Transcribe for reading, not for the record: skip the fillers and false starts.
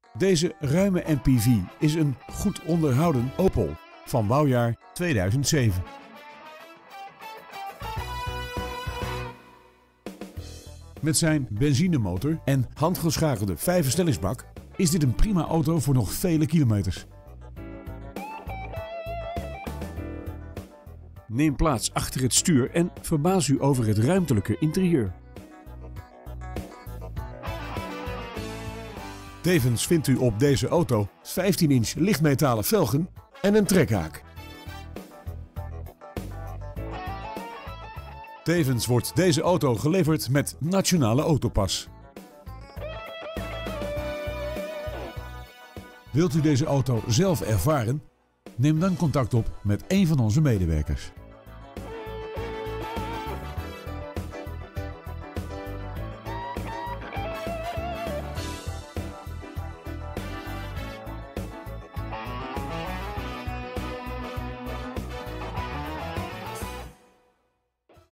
Deze ruime MPV is een goed onderhouden Opel van bouwjaar 2007. Met zijn benzinemotor en handgeschakelde 5-versnellingsbak is dit een prima auto voor nog vele kilometers. Neem plaats achter het stuur en verbaas u over het ruimtelijke interieur. Tevens vindt u op deze auto 15-inch lichtmetalen velgen en een trekhaak. Tevens wordt deze auto geleverd met Nationale Autopas. Wilt u deze auto zelf ervaren? Neem dan contact op met een van onze medewerkers.